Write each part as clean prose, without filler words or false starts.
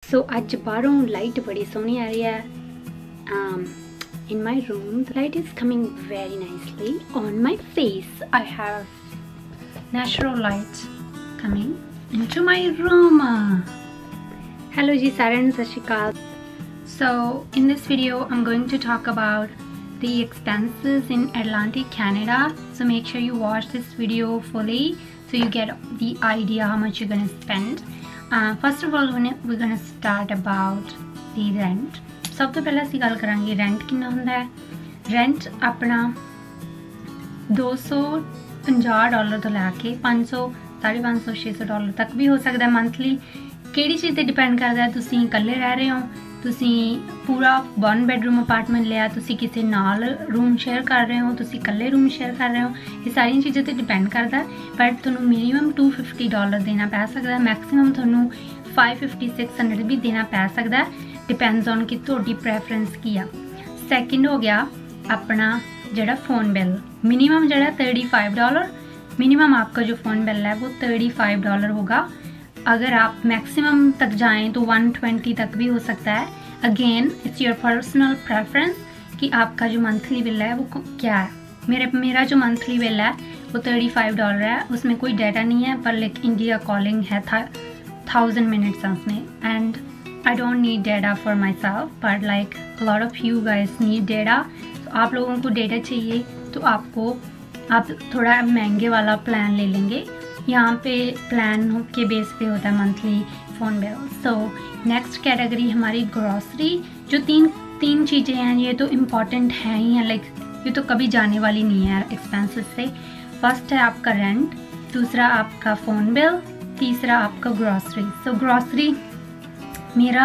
सो अज बाहरों light बड़ी सोहनी आ रही है. In my room the light is coming very nicely on my face. I have natural light coming into my room. Hello ji सारिਆਂ ਨੂੰ ਸਤਿ ਸ਼੍ਰੀ ਅਕਾਲ. So in this video I'm going to talk about the expenses in Atlantic, Canada. So make sure you watch this video fully so you get the idea how much you're going to spend. First of all we're going to start about the rent. सब तो पहले ਅਸੀਂ ਗੱਲ ਕਰਾਂਗੇ rent ਕਿੰਨਾ ਹੁੰਦਾ ਹੈ. Rent ਆਪਣਾ $250 ਤੋਂ ਲੈ ਕੇ $500, $550, $600 ਤੱਕ ਵੀ ਹੋ ਸਕਦਾ ਹੈ ਮੰਥਲੀ. ਕਿਹੜੀ ਚੀਜ਼ ਤੇ ਡਿਪੈਂਡ ਕਰਦਾ ਹੈ. ਤੁਸੀਂ ਇਕੱਲੇ ਰਹਿ ਰਹੇ ਹੋ, ਤੁਸੀਂ ਪੂਰਾ 1 ਬੈਡਰੂਮ ਅਪਾਰਟਮੈਂਟ ਲਿਆ, ਤੁਸੀਂ ਕਿਸੇ ਨਾਲ ਰੂਮ ਸ਼ੇਅਰ ਕਰ ਰਹੇ ਹੋ, ਤੁਸੀਂ ਇਕੱਲੇ ਰੂਮ ਸ਼ੇਅਰ ਕਰ ਰਹੇ ਹੋ, ਇਹ ਸਾਰੀਆਂ ਚੀਜ਼ਾਂ ਤੇ ਡਿਪੈਂਡ ਕਰਦਾ. ਬਟ ਤੁਹਾਨੂੰ ਮਿਨੀਮਮ $250 ਦੇਣਾ ਪੈ ਸਕਦਾ, ਮੈਕਸੀਮਮ ਤੁਹਾਨੂੰ $550, $600 ਵੀ ਦੇਣਾ ਪੈ ਸਕਦਾ. डिपेंड्स ऑन कि थोड़ी प्रेफरेंस की आ. सैकेंड हो गया अपना जड़ा फ़ोन बिल. मिनिमम जड़ा $35, मिनिमम आपका जो फ़ोन बिल है वो $35 होगा. अगर आप मैक्सिमम तक जाएं तो 120 तक भी हो सकता है. Again it's your personal preference कि आपका जो मंथली बिल है वो क्या है. मेरा जो मंथली बिल है वो $35 है. उसमें कोई डाटा नहीं है, पर लाइक इंडिया कॉलिंग है 1000 मिनट्स है उसमें. And I don't need data for myself, but like a lot of you guys need data. तो आप लोगों को डेटा चाहिए तो आप थोड़ा महंगे वाला प्लान ले लेंगे. यहाँ पे प्लान के बेस पे होता है monthly phone bill. So next category हमारी ग्रॉसरी. जो तीन चीज़ें हैं ये तो इम्पॉर्टेंट हैं ही हैं, लाइक ये तो कभी जाने वाली नहीं है एक्सपेंसेस से. फर्स्ट है आपका रेंट, दूसरा आपका फ़ोन बिल, तीसरा आपका ग्रॉसरी. सो ग्रॉसरी मेरा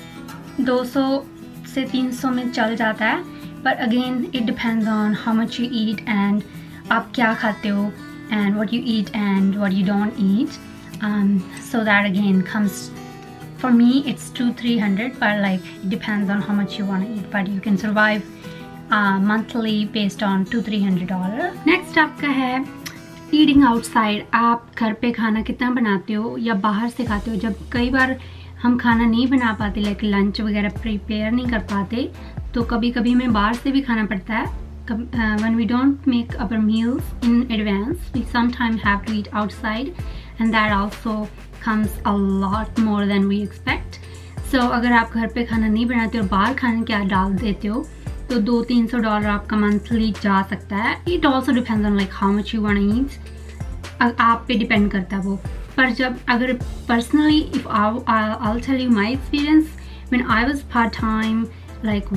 200 से 300 में चल जाता है, पर again it depends on how much you eat and आप क्या खाते हो and what you eat and what you don't eat. So that again comes for me it's 200-300, पर like it depends on how much you want to eat, but you can survive monthly based on $200-300. Next आपका है eating outside. आप घर पे खाना कितना बनाते हो या बाहर से खाते हो. जब कई बार हम खाना नहीं बना पाते, लाइक लंच वगैरह प्रिपेयर नहीं कर पाते, तो कभी कभी हमें बाहर से भी खाना पड़ता है. when we don't make our meals in advance, we sometimes have to eat outside, and that also comes a lot more than we expect. So अगर आप घर पे खाना नहीं बनाते और बाहर खाने क्या डाल देते हो तो $200-300 आपका मंथली जा सकता है. It also depends on like how much you want to eat. आप पे डिपेंड करता है वो. पर जब अगर personally if I'll tell you my experience when I was part time like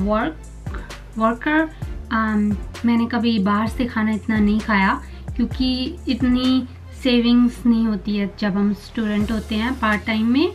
worker, मैंने कभी बाहर से खाना इतना नहीं खाया क्योंकि इतनी सेविंग्स नहीं होती है जब हम स्टूडेंट होते हैं पार्ट टाइम में,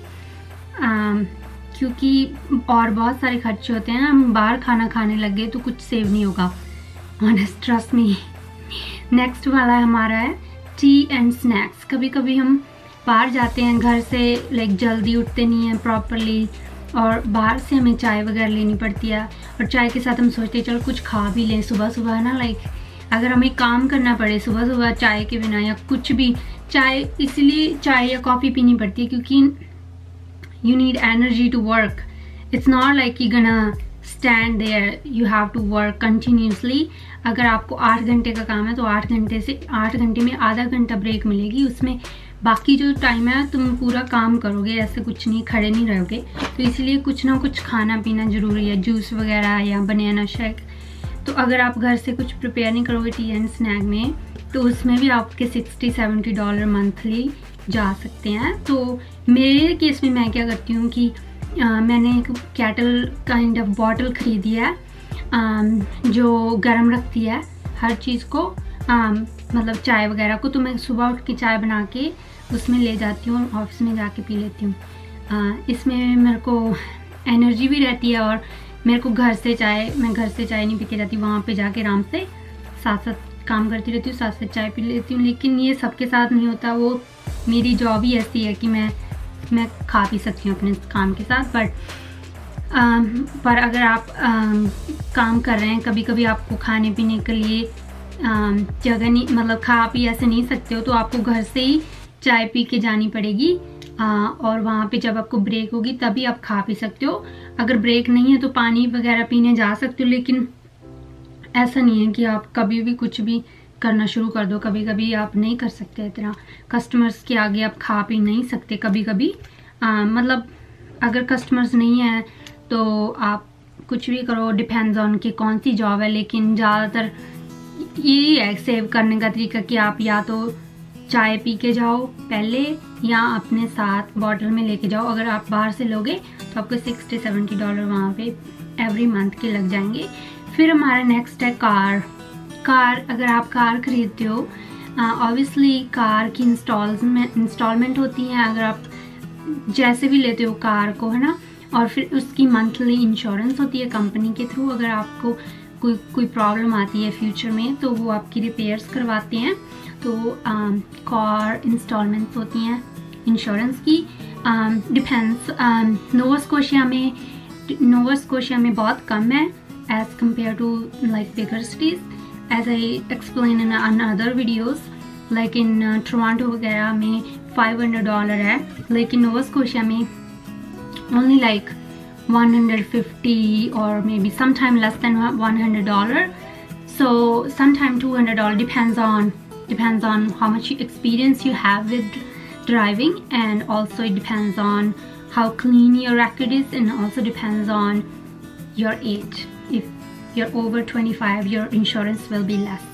क्योंकि और बहुत सारे खर्चे होते हैं. हम बाहर खाना खाने लग गए तो कुछ सेव नहीं होगा, ऑनेस्ट ट्रस्ट मी. नेक्स्ट वाला हमारा है टी एंड स्नैक्स. कभी कभी हम बाहर जाते हैं घर से, लाइक जल्दी उठते नहीं हैं प्रॉपरली, और बाहर से हमें चाय वगैरह लेनी पड़ती है, और चाय के साथ हम सोचते हैं चलो कुछ खा भी लें सुबह सुबह, है ना. लाइक अगर हमें काम करना पड़े सुबह सुबह चाय के बिना या कुछ भी, चाय इसलिए चाय या कॉफ़ी पीनी पड़ती है क्योंकि you need energy to work. It's not like you gonna stand there, you have to work continuously. अगर आपको 8 घंटे का काम है तो 8 घंटे में आधा घंटा ब्रेक मिलेगी, उसमें बाकी जो टाइम है तुम पूरा काम करोगे, ऐसे कुछ नहीं, खड़े नहीं रहोगे. तो इसलिए कुछ ना कुछ खाना पीना ज़रूरी है, जूस वगैरह या बनाना शेक. तो अगर आप घर से कुछ प्रिपेयर नहीं करोगे टी एंड स्नैक में तो उसमें भी आपके $60-70 मंथली जा सकते हैं. तो मेरे केस में मैं क्या करती हूँ कि मैंने एक कैटल काइंड ऑफ बॉटल खरीदी है जो गर्म रखती है हर चीज़ को, मतलब चाय वगैरह को. तो मैं सुबह उठ के चाय बना के उसमें ले जाती हूँ, ऑफिस में जाके पी लेती हूँ. इसमें मेरे को एनर्जी भी रहती है, और मेरे को मैं घर से चाय नहीं पी के जाती, वहाँ पे जाके आराम से साथ साथ काम करती रहती हूँ, साथ साथ चाय पी लेती हूँ. लेकिन ये सबके साथ नहीं होता, वो मेरी जॉब ही ऐसी है कि मैं खा पी सकती हूँ अपने काम के साथ. पर अगर आप काम कर रहे हैं, कभी कभी आपको खाने पीने के लिए जगह नहीं, मतलब खा पी ऐसे नहीं सकते हो, तो आपको घर से ही चाय पी के जानी पड़ेगी. और वहाँ पे जब आपको ब्रेक होगी तभी आप खा पी सकते हो। अगर ब्रेक नहीं है तो पानी वगैरह पीने जा सकते हो, लेकिन ऐसा नहीं है कि आप कभी भी कुछ भी करना शुरू कर दो। कभी कभी आप नहीं कर सकते इतना, कस्टमर्स के आगे आप खा पी नहीं सकते कभी कभी। मतलब अगर कस्टमर्स नहीं है तो आप कुछ भी करो, डिपेंड्स ऑन कि कौन सी जॉब है। लेकिन ज़्यादातर यही है सेव करने का तरीका कि आप या तो चाय पी के जाओ पहले, या अपने साथ बॉटल में लेके जाओ। अगर आप बाहर से लोगे तो आपको $60-70 वहाँ पे एवरी मंथ के लग जाएंगे। फिर हमारा नेक्स्ट है कार। अगर आप कार खरीदते हो, ऑब्वियसली कार की इंस्टॉलमेंट होती हैं, अगर आप जैसे भी लेते हो कार को, है ना। और फिर उसकी मंथली इंश्योरेंस होती है कंपनी के थ्रू। अगर आपको कोई प्रॉब्लम आती है फ्यूचर में तो वो आपकी रिपेयर्स करवाते हैं। तो कार इंस्टॉलमेंट्स होती हैं इंश्योरेंस की। डिफेंस नोवा स्कोशिया में बहुत कम है as compare to like bigger cities, as I explain in another videos. Like in Toronto वगैरह में $500 है, लेकिन नोवा स्कोशिया में only like 150 or maybe sometime less than $100. So sometime $200, depends on how much experience you have with driving, and also it depends on how clean your record is, and also depends on your age. If you're over 25, your insurance will be less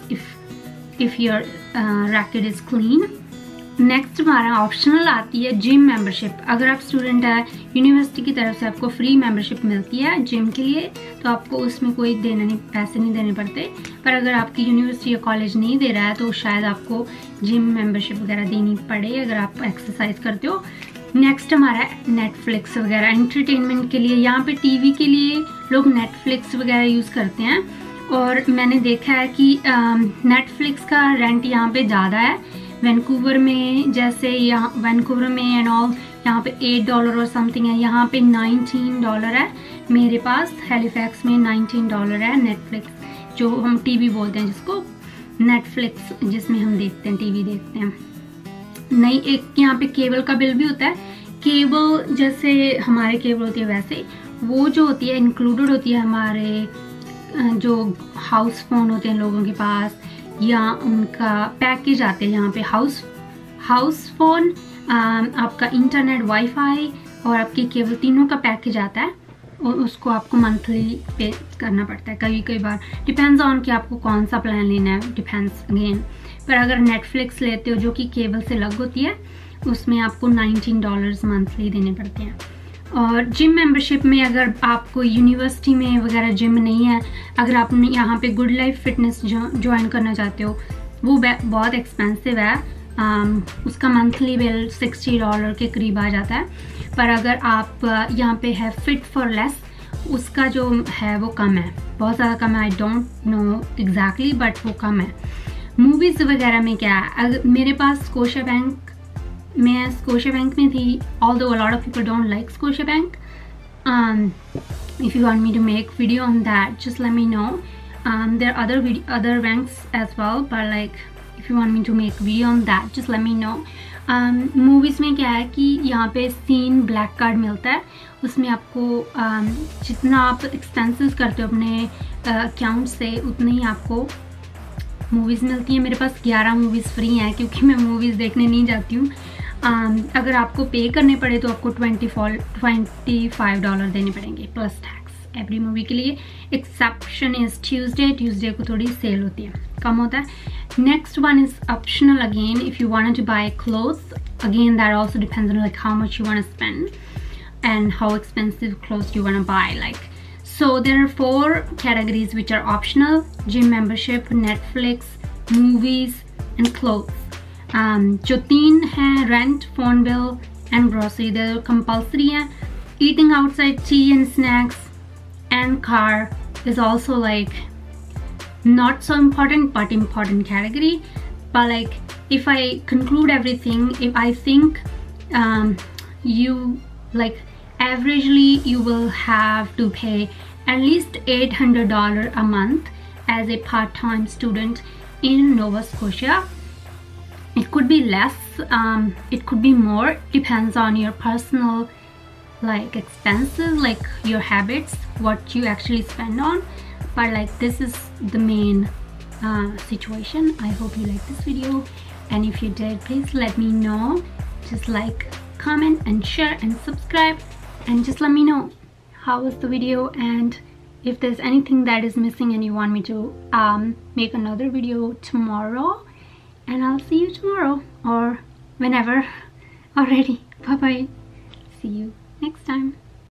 if your record is clean. Next हमारा optional आती है gym membership. अगर आप student है, university की तरफ से आपको फ्री मेंबरशिप मिलती है जिम के लिए, तो आपको उसमें कोई पैसे नहीं देने पड़ते। पर अगर आपकी यूनिवर्सिटी या कॉलेज नहीं दे रहा है तो शायद आपको जिम मेंबरशिप वगैरह देनी पड़े अगर आप एक्सरसाइज करते हो। नेक्स्ट हमारा नेटफ्लिक्स वगैरह एंटरटेनमेंट के लिए। यहाँ पे टीवी के लिए लोग नेटफ्लिक्स वगैरह यूज़ करते हैं, और मैंने देखा है कि नेटफ्लिक्स का रेंट यहाँ पे ज़्यादा है वैंकूवर में। जैसे यहाँ वैंकूवर में एंड ऑल यहाँ पे $8 और समथिंग है, यहाँ पे $19 है। मेरे पास हैलिफैक्स में $19 है नेटफ्लिक्स, जो हम टीवी बोलते हैं जिसको, नेटफ्लिक्स जिसमें हम देखते हैं, टीवी देखते हैं। नहीं, एक यहाँ पे केबल का बिल भी होता है। केबल जैसे हमारे केबल होती है वैसे वो जो होती है इंक्लूडेड होती है हमारे जो हाउस फोन होते हैं लोगों के पास, या उनका पैकेज आते हैं यहाँ पे हाउस फोन, आपका इंटरनेट, वाईफाई और आपकी केबल, तीनों का पैकेज आता है, और उसको आपको मंथली पे करना पड़ता है। कई बार डिपेंड्स ऑन कि आपको कौन सा प्लान लेना है, डिपेंड्स अगेन। पर अगर नेटफ्लिक्स लेते हो जो कि केबल से अलग होती है, उसमें आपको $19 मंथली देने पड़ते हैं। और जिम मेंबरशिप में अगर आपको यूनिवर्सिटी में वगैरह जिम नहीं है, अगर आप यहाँ पे गुड लाइफ फिटनेस ज्वाइन करना चाहते हो, वो बहुत एक्सपेंसिव है। उसका मंथली बिल $60 के करीब आ जाता है। पर अगर आप यहाँ पे है फिट फॉर लेस, उसका जो है वो कम है, बहुत ज़्यादा कम है। I don't know exactly but वो कम है। मूवीज़ वगैरह में क्या है, अगर मेरे पास स्कोशिया बैंक में थी, although a lot of people don't like Scotiabank. If you want me to make video on that, just let me know. There are other banks as well, but like if you want me to make video on that, just let me know. Movies में क्या है कि यहाँ पे scene black card मिलता है, उसमें आपको जितना आप एक्सपेंसेस करते हो अपने अकाउंट से उतनी ही आपको मूवीज़ मिलती हैं। मेरे पास 11 मूवीज़ फ्री हैं क्योंकि मैं मूवीज़ देखने नहीं जाती हूँ। अगर आपको पे करने पड़े तो आपको $25 देने पड़ेंगे प्लस टैक्स एवरी मूवी के लिए। एक्सेप्शन इज ट्यूसडे को थोड़ी सेल होती है, कम होता है। Next one is optional again, if you want to buy clothes, again that also depends on like how much you want to spend and how expensive clothes you want to buy. Like, so there are 4 categories which are optional: gym membership, Netflix, movies and clothes. जो 3 हैं, rent, phone bill and grocery, they're compulsory हैं. Eating outside, tea and snacks and car is also like not so important but important category. But like if I conclude everything, if I think you like averagely you will have to pay at least $800 a month as a part-time student in Nova Scotia. It could be less, it could be more, depends on your personal like expenses, like your habits, what you actually spend on. But like this is the main situation. I hope you liked this video, and if you did, please let me know. Just like, comment and share and subscribe, and just let me know how was the video, and if there's anything that is missing and you want me to make another video tomorrow. And I'll see you tomorrow or whenever. Alrighty, bye bye, see you next time.